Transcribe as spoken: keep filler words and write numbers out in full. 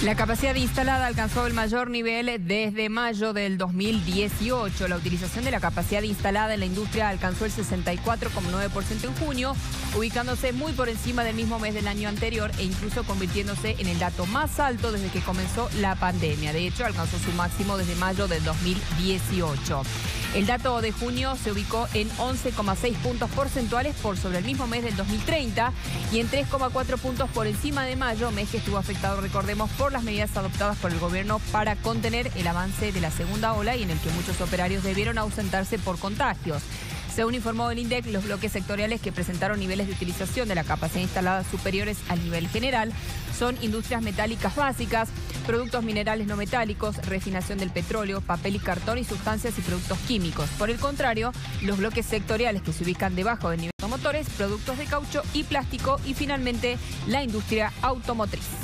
La capacidad instalada alcanzó el mayor nivel desde mayo del dos mil dieciocho. La utilización de la capacidad instalada en la industria alcanzó el sesenta y cuatro coma nueve por ciento en junio, ubicándose muy por encima del mismo mes del año anterior e incluso convirtiéndose en el dato más alto desde que comenzó la pandemia. De hecho, alcanzó su máximo desde mayo del dos mil dieciocho. El dato de junio se ubicó en once coma seis puntos porcentuales por sobre el mismo mes del dos mil treinta y en tres coma cuatro puntos por encima de mayo, mes que estuvo afectado, recordemos, por las medidas adoptadas por el gobierno para contener el avance de la segunda ola y en el que muchos operarios debieron ausentarse por contagios. Según informó el INDEC, los bloques sectoriales que presentaron niveles de utilización de la capacidad instalada superiores al nivel general son industrias metálicas básicas, productos minerales no metálicos, refinación del petróleo, papel y cartón y sustancias y productos químicos. Por el contrario, los bloques sectoriales que se ubican debajo del nivel de motores, productos de caucho y plástico y finalmente la industria automotriz.